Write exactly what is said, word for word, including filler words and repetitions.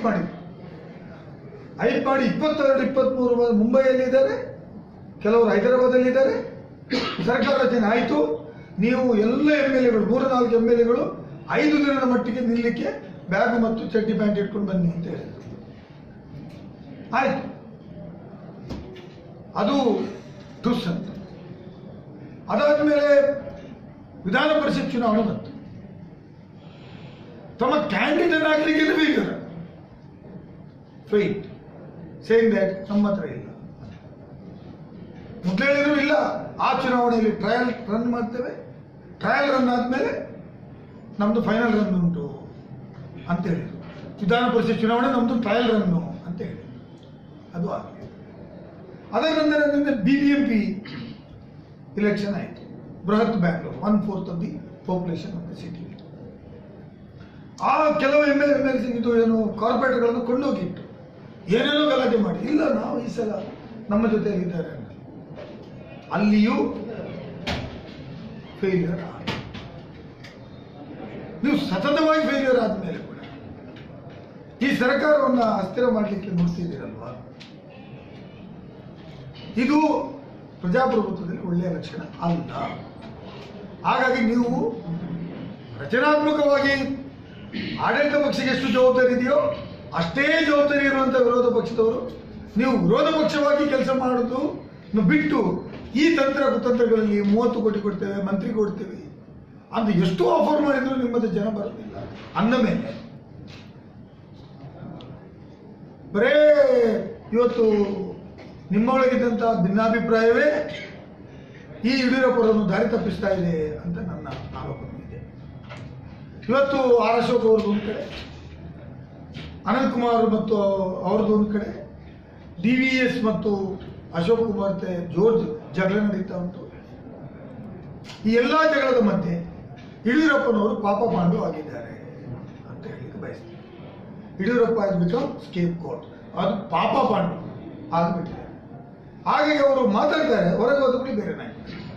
Hype ಮಾಡಿದ್ರು. Hype ಮಾಡಿ ಇಪ್ಪತ್ತೆರಡು ಇಪ್ಪತ್ತ್ಮೂರು ಮುಂಬೈಯಲ್ಲಿದ್ದಾರೆ, ಕೆಲವರು ಹೈದರಾಬಾದಲ್ಲಿದ್ದಾರೆ. ಸರ್ಕಾರ ರಚನೆ ಆಯಿತು. ನೀವು ಎಲ್ಲ ಎಮ್ ಎಲ್ ಎಗಳು, ಮೂರು ನಾಲ್ಕು ಎಮ್ ಎಲ್ ಎಗಳು ಐದು ದಿನದ ಮಟ್ಟಿಗೆ ನಿಲ್ಲಕ್ಕೆ ಬ್ಯಾಗ್ ಮತ್ತು ಚಡ್ಡಿ ಪ್ಯಾಂಟ್ ಇಟ್ಕೊಂಡು ಬನ್ನಿ ಅಂತ ಹೇಳಿದ್ರು. ಆಯ್ತು, ಅದು ಟುಸ್ ಅಂತ. ಅದಾದ್ಮೇಲೆ ವಿಧಾನ ಪರಿಷತ್ ಚುನಾವಣೆ ಬಂತು. ತಮ್ಮ ಕ್ಯಾಂಡಿಡೇಟ್ ಆಗಲಿಕ್ಕೆ ಫೇಲ್ಯೂರ್ ಫೈಟ್ ಸೇಯಿಂಗ್ ದಟ್ ನಮ್ಮ ಹತ್ರ ಇಲ್ಲ. ಮೊದಲು ಹೇಳಿದ್ರು ಇಲ್ಲ, ಆ ಚುನಾವಣೆಯಲ್ಲಿ ಟ್ರಯಲ್ ರನ್ ಮಾಡ್ತೇವೆ, ಟ್ರಯಲ್ ರನ್ ಆದ್ಮೇಲೆ ನಮ್ದು ಫೈನಲ್ ರನ್ ಉಂಟು ಅಂತ ಹೇಳಿದ್ರು. ವಿಧಾನ ಪರಿಷತ್ ಚುನಾವಣೆ ನಮ್ದು ಟ್ರಯಲ್ ರನ್ನು ಅಂತ ಹೇಳಿದ್ರು. ಅದು ಆಗಲಿ. ಅದರ ನಂತರ B B M P election ಆಯಿತು. Bruhat Bangalore, one fourth of the population of the city. ಆ ಕೆಲವು M L M L C ಇದು ಏನು ಕಾರ್ಪೊರೇಟ್ಗಳನ್ನು ಕೊಂಡೋಗಿಟ್ಟು ಏನೇನೋ ಗಲಾಟೆ ಮಾಡಿ, ಇಲ್ಲ ನಾವು ಈ ಸಲ ನಮ್ಮ ಜೊತೆಯಲ್ಲಿದ್ದಾರೆ ಅಂತ. ಅಲ್ಲಿಯೂ ಫೇಲ್ಯೂರ್ ಆಗ. ನೀವು ಸತತವಾಗಿ ಫೇಲ್ಯೂರ್ ಆದ್ಮೇಲೆ ಕೂಡ ಈ ಸರ್ಕಾರವನ್ನು ಅಸ್ಥಿರ ಮಾಡಲಿಕ್ಕೆ ನೋಡ್ತಿದ್ದೀರಲ್ವಾ, ಇದು ಪ್ರಜಾಪ್ರಭುತ್ವದಲ್ಲಿ ಒಳ್ಳೆಯ ಲಕ್ಷಣ ಅಲ್ಲ. ಹಾಗಾಗಿ ನೀವು ರಚನಾತ್ಮಕವಾಗಿ ಆಡಳಿತ ಪಕ್ಷಕ್ಕೆ ಎಷ್ಟು ಜವಾಬ್ದಾರಿ ಇದೆಯೋ ಅಷ್ಟೇ ಜವಾಬ್ದಾರಿ ಇರುವಂತ ವಿರೋಧ ಪಕ್ಷದವರು ನೀವು ವಿರೋಧ ಪಕ್ಷವಾಗಿ ಕೆಲಸ ಮಾಡೋದು ಬಿಟ್ಟು ಈ ತಂತ್ರ ಕುತಂತ್ರಗಳಲ್ಲಿ ಮೂವತ್ತು ಕೋಟಿ ಕೊಡ್ತೇವೆ, ಮಂತ್ರಿ ಕೊಡ್ತೇವೆ ಅಂತ ಎಷ್ಟು ಆಫರ್ ಮಾಡಿದ್ರು ನಿಮ್ಮದು ಜನ ಬರೋದಿಲ್ಲ ಅಂದ ಮೇಲೆ ಬರೇ ಇವತ್ತು ನಿಮ್ಮೊಳಗಿದ್ದಂಥ ಭಿನ್ನಾಭಿಪ್ರಾಯವೇ ಈ ಯಡಿಯೂರಪ್ಪರನ್ನು ದಾರಿ ತಪ್ಪಿಸ್ತಾ ಇದೆ ಅಂತ ನನ್ನ ಆರೋಪಣೆ ಇದೆ. ಇವತ್ತು ಆರ್ ಅಶೋಕ್ ಅವ್ರದ್ದು ಒಂದು ಕಡೆ, ಅನಂತ್ ಕುಮಾರ್ ಮತ್ತು ಅವ್ರದ್ದು ಒಂದು ಕಡೆ, ಡಿ ವಿ ಎಸ್ ಮತ್ತು ಅಶೋಕ್ ಕುಮಾರ್ ಜೋರ್ಜ್ ಜಗಳ ನಡೀತಾ ಉಂಟು. ಈ ಎಲ್ಲ ಜಗಳದ ಮಧ್ಯೆ ಯಡಿಯೂರಪ್ಪನವರು ಪಾಪ ಪಾಂಡು ಆಗಿದ್ದಾರೆ ಅಂತ ಹೇಳಲಿಕ್ಕೆ ಬಯಸ್ತಾರೆ. Yediyurappa is become scapegoat, ಅದು ಪಾಪ ಪಾಂಡು ಆಗಿಬಿಟ್ಟಿದೆ. ಹಾಗಾಗಿ ಅವರು ಮಾತಾಡ್ತಾರೆ, ಹೊರಗೆ ಹೋದ ಕೂಡ ಬೇರೆ ನಾಯಿ.